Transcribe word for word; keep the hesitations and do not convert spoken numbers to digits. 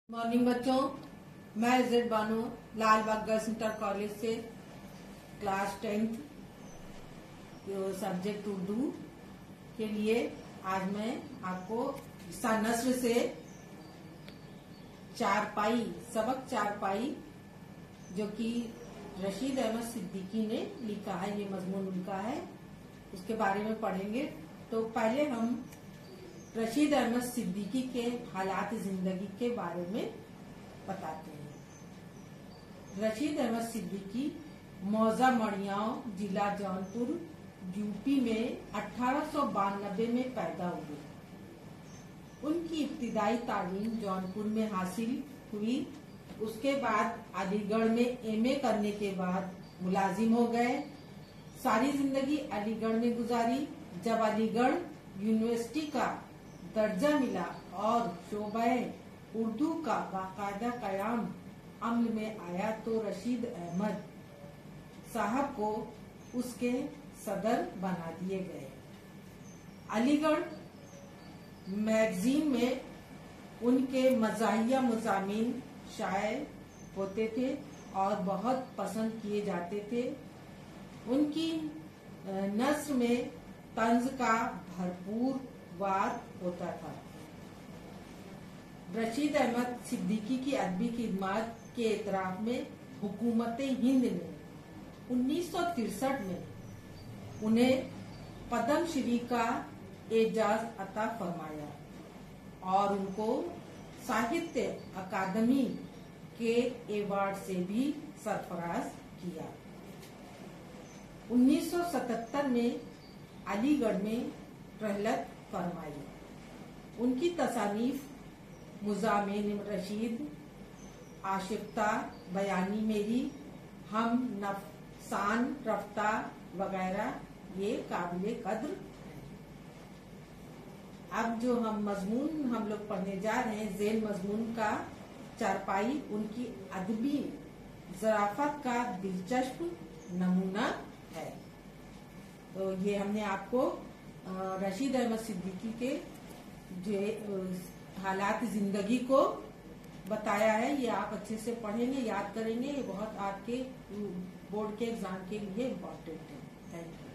Morning बच्चों, मैं Izzat Bano Lal Bagh girls inter college से क्लास टेंथ सब्जेक्ट उर्दू के लिए आज मैं आपको नस्र से चारपाई सबक चारपाई जो कि रशीद अहमद सिद्दीकी ने लिखा है, ये मजमून उनका है, उसके बारे में पढ़ेंगे। तो पहले हम रशीद अहमद सिद्दीकी के हालात जिंदगी के बारे में बताते हैं। रशीद अहमद सिद्दीकी मौजा मड़ियाओं जिला जौनपुर यूपी में अठारह सौ बानबे में पैदा हुए। उनकी इब्तिदाई तालीम जौनपुर में हासिल हुई। उसके बाद अलीगढ़ में एमए करने के बाद मुलाजिम हो गए। सारी जिंदगी अलीगढ़ में गुजारी। जब अलीगढ़ यूनिवर्सिटी का दर्जा मिला और शोबे उर्दू का बाकायदा कयाम अमल में आया तो रशीद अहमद साहब को उसके सदर बना दिए गए। अलीगढ़ मैगजीन में उनके मज़ाहिया मज़ामीन शाये होते थे और बहुत पसंद किए जाते थे। उनकी नस्र में तंज का भरपूर वार होता था। रशीद अहमद सिद्दीकी की अदबी खिदमत के एतराफ में हुकूमत हिंद ने उन्नीस सौ तिरसठ में उन्हें पद्म श्री का एजाज अता फरमाया और उनको साहित्य अकादमी के एवार्ड से भी सरफराज किया। उन्नीस सौ सतहत्तर में अलीगढ़ में रहलत फरमाई। उनकी तसानीफ मुजामिन रशीद, आशिफ्ता, बयानी मेरी, हम नफसान रफ्ता वगैरह ये काबिले कद्र हैं। अब जो हम मजमून हम लोग पढ़ने जा रहे हैं, जेल मजमून का चारपाई उनकी अदबी ज़राफत का दिलचस्प नमूना है। तो ये हमने आपको रशीद अहमद सिद्दीकी के जो हालात जिंदगी को बताया है। ये आप अच्छे से पढ़ेंगे, याद करेंगे। ये बहुत आपके बोर्ड के एग्जाम के लिए इम्पोर्टेंट है। Thank you.